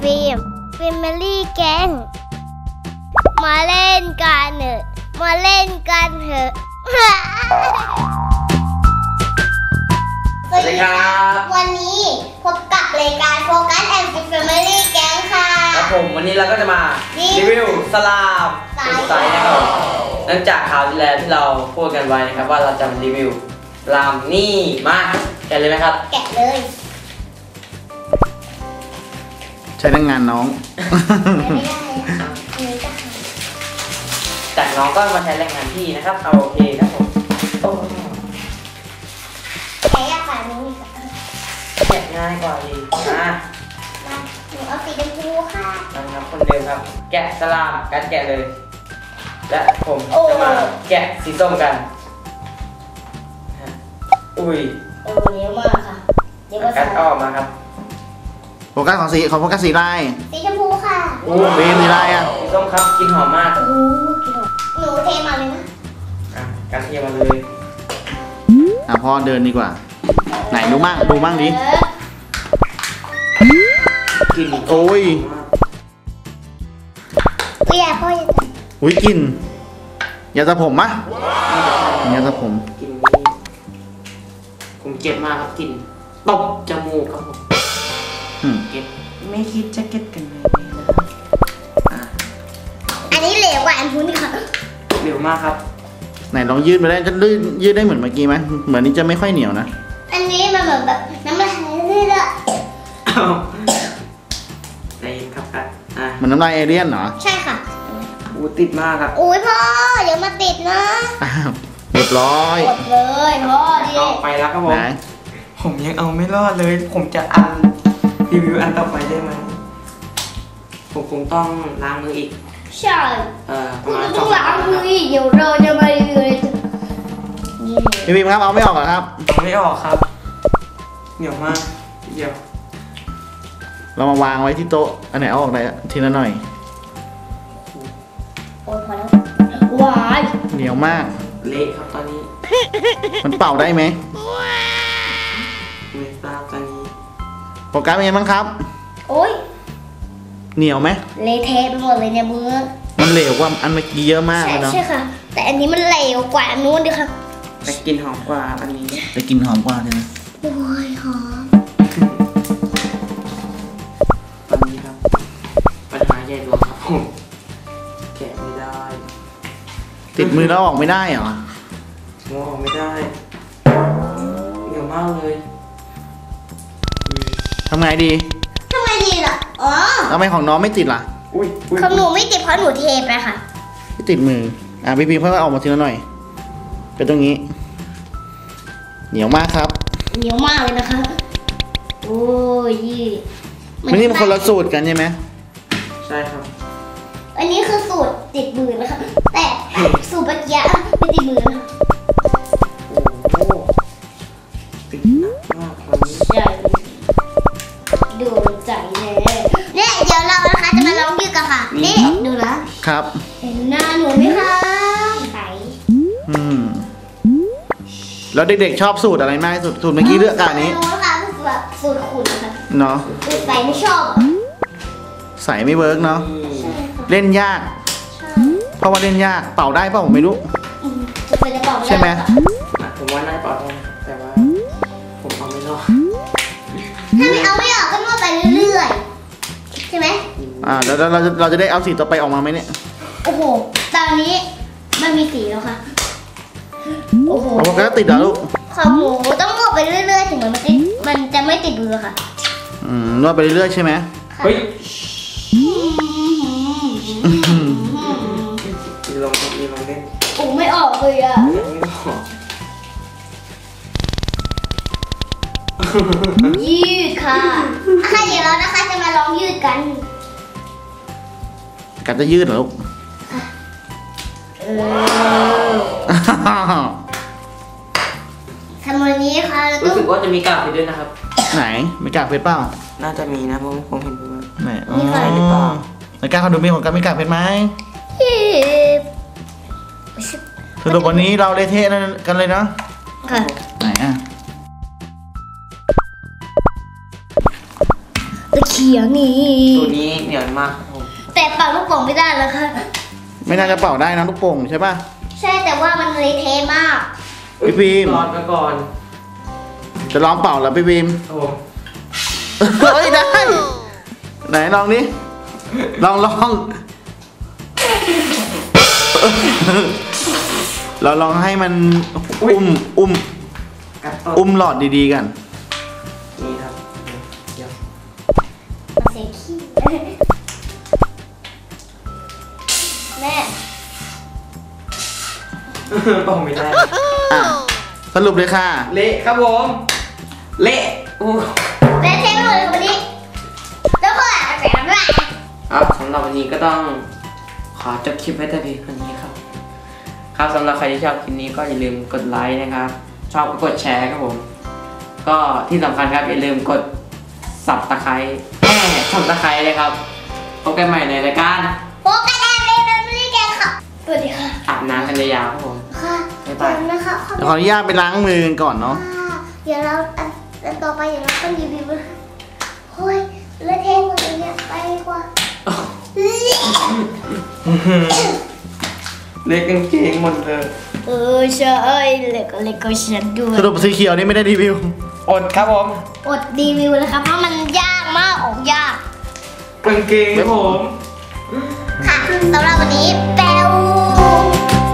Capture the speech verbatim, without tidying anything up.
ฟิล์มฟิล์มลี่แก๊งมาเล่นกันเถอะมาเล่นกันเถอะสวัสดีครับวันนี้พบกับรายการโฟกัสแอนด์ฟิล์มลี่แก๊งค่ะครับผมวันนี้เราก็จะมารีวิวสลามสุดใสนะครับหลังจากข่าวที่แล้วที่เราพูดกันไว้นะครับว่าเราจะมารีวิวสลามนี่มาแกะเลยไหมครับแกะเลยใช้แรงงานน้องไม่ได้นี่ก็จากน้องก็มาใช้แรงงานพี่นะครับเอาโอเคครับผมแกะยากกว่านี้แกะง่ายกว่าดีนะหนูเอาสีชมพูค่ะนะครับคนเดิมครับแกะสลามกันแกะเลยและผมจะมาแกะสีส้มกันอุ้ยโอ้เยอะมากค่ะเดี๋ยวก็กัดออกมาครับโฟกัสของสีของโฟกัสสีลายสีชมพูค่ะโอ้เบนสีลายอ่ะสีส้มครับกินหอมมากโอ้กินหอมหนูเทมาเลยนะอ่ะกันเทมาเลยอ่ะพ่อเดินดีกว่าไหนดูมั่งดูมั่งดิกินโอ้ยอุ้ยอย่าพ่ออย่าอุ้ยกินอย่าสระผมมะอย่าสระผมกินผมเจ็บมากครับกินตบจมูกครับผมเก็ตไม่คิดจะเก็ตกันเลยนะอันนี้เหลวกว่าอันพุ้นค่ะเหลวมากครับไหนลองยืดไปได้จะยืดยืดได้เหมือนเมื่อกี้ไหมเหมือนนี้จะไม่ค่อยเหนียวนะอันนี้มันเหมือนแบบน้ำลายเลยละใจเย็นครับครับอ่ะมันน้ำลายเอเลี่ยนเหรอใช่ค่ะอู้ติดมากครับอุ้ยพ่อเดี๋ยวมาติดนะเรียบร้อยหมดเลยพ่อดิต่อไปแล้วครับผมผมยังเอาไม่รอดเลยผมจะอันรีวิวอันต่อไปได้ไหมผมคงต้องล้างมืออีกใช่เอ่อคุณต้องล้างมืออีกเดี๋ยวเราจะมารีวิวเลยพี่พิมครับเอาไม่ออกเหรอครับเอาไม่ออกครับเหนียวมากเดี๋ยวเรามาวางไว้ที่โต๊ะอันไหนเอาออกได้ทีละหน่อยโอ้ยพอแล้วหวานเหนียวมากเละครับตอนนี้มันเป่าได้ไหมไม่ทราบตอนนี้โฟกัสเป็นไงบ้างครับโอ้ยเหนียวไหมเละเทะไปหมดเลยเนี่ยมือมันเหลวกว่าอันเมื่อกี้เยอะมากเลยเนาะใช่ค่ะแต่อันนี้มันเหลวกว่าอันนู้นดิค่ะแต่กลิ่นหอมกว่าอันนี้แต่กลิ่นหอมกว่าใช่ไหมโอ้ยหอมอันนี้ครับปัญหาใหญ่หลวงครับผมแกะไม่ได้ติดมือแล้วออกไม่ได้เหรอมองออกไม่ได้เหนียวมากเลยทำไงดีทำไงดีล่ะอ๋อทำไมของน้องไม่ติดล่ะของหนูไม่ติดเพราะหนูเทไปค่ะไม่ติดมืออ่ะพี่พิมพ์ค่อยๆออกมาทีละหน่อยเป็นตรงนี้เหนียวมากครับเหนียวมากเลยนะคะโอ้ยมันนี่มันคนละสูตรกันใช่ไหมใช่ครับอันนี้คือสูตรติดมือนะคะแต่สูตรเมื่อกี้ไม่ติดมือนะโอ้โหติดหนักมากวันนี้ใช่ดูใจแน่เนี่ยเดี๋ยวเรานะคะจะมาลองยืดกันค่ะนี่ดูนะครับเห็นหน้าหนูไหมคะใสอืมแล้วเด็กๆชอบสูตรอะไรมากที่สุดสูตรเมื่อกี้เลือกการนี้รู้ค่ะแบบสูตรขุ่นค่ะเนาะสูตรใสไม่ชอบใสไม่เวิร์กเนาะเล่นยากเพราะว่าเล่นยากเป่าได้เปล่าผมไม่รู้ใช่ไหมผมว่าน่าเป่าได้แต่ว่าผมเอาไม่รอดถ้าไม่เอาไม่ออกก็นวดไปเรื่อยๆใช่ไหมอ่าแล้วเราจะเราจะได้เอาสีต่อไปออกมาไหมเนี่ยโอ้โหตอนนี้มันมีสีแล้วค่ะโอ้โหมันก็ติดแล้วลูกของหมูต้องนวดไปเรื่อยๆถึงมันติดมันจะไม่ติดมือค่ะอืมนวดไปเรื่อยๆใช่ไหมเฮ้ยมีลงมีลงเล่นโอ้ไม่ออกเลยอะยืดค่ะค่ะเดี๋ยวเรานะคะจะมาลองยืดกันกันจะยืดเหรอลูกทำวันนี้ค่ะรู้สึกว่าจะมีกากเพชรด้วยนะครับไหนมีกากเพชรเปล่าน่าจะมีนะผมผมเห็นดูไหนมีใครหรือเปล่าในการเขาดูมีของกันมีกากเพชรไหมสรุปวันนี้เราเละเทะกันเลยเนาะค่ะไหนอ่ะตะคเขียวนี่ตัวนี้เหนียวมากครับผมแต่เป่าลูกโป่งไม่ได้แล้วค่ะไม่น่าจะเป่าได้นะลูกโป่งใช่ป่ะใช่แต่ว่ามันเละเทะมากพี่ฟิล์มรอดไปก่อนจะลองเป่าแล้วพี่ฟิล์มครับผมเฮ้ยได้ไหนลองดิลองลองเราลองให้มันอุ้มอุ้มกัดต้นอุ้มหลอดดีๆกันนี่ครับเดี๋ยวเสียขี้แม่บอกไม่ได้อ่ะสรุปเลยค่ะเละครับผมเละอู้เละเทะหมดเลยวันนี้แล้วก็อาจจะแบบว่าครับสำหรับวันนี้ก็ต้องขอจบคลิปไว้แต่เพียงเท่านี้ครับครับสำหรับใครที่ชอบคลิปนี้ก็อย่าลืมกดไลค์นะครับ ชอบก็กดแชร์ครับผม ก็ที่สำคัญครับอย่าลืมกดสับตะไคร้แม่สับตะไคร้เลยครับพบกันใหม่ในรายการโฟกัสแอนด์เมมโมรี่แกนค่ะสวัสดีค่ะอาบน้ำกันยาวๆครับผมค่ะบ๊ายบายเดี๋ยวนะคะขอบเดี๋ยวขออนุญาตไปล้างมือกันก่อนเนาะค่ะเดี๋ยวเราอันอันต่อไปเดี๋ยวเราก็รีวิวนะคะโอ้ยเละเทะหมดเลยเนี่ยไปดีกว่าเล็กกางเกงหมดเลยเออใช่เล็กเล็กก็ฉันด้วยสรุปสีเขียวนี่ไม่ได้รีวิวอดครับผมอดรีวิวเลยครับเพราะมันยากมากออกยากกางเกงครับผมค่ะสำหรับวันนี้แปว